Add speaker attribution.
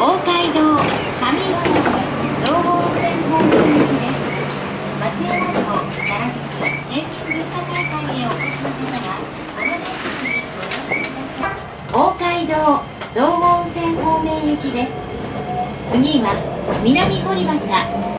Speaker 1: 大街道上山道後温泉方面行きです。松山城奈良市芸術文化大会へお越しの方はこの電車にご乗車ください。大街道道後温泉方面行きです。次は南堀端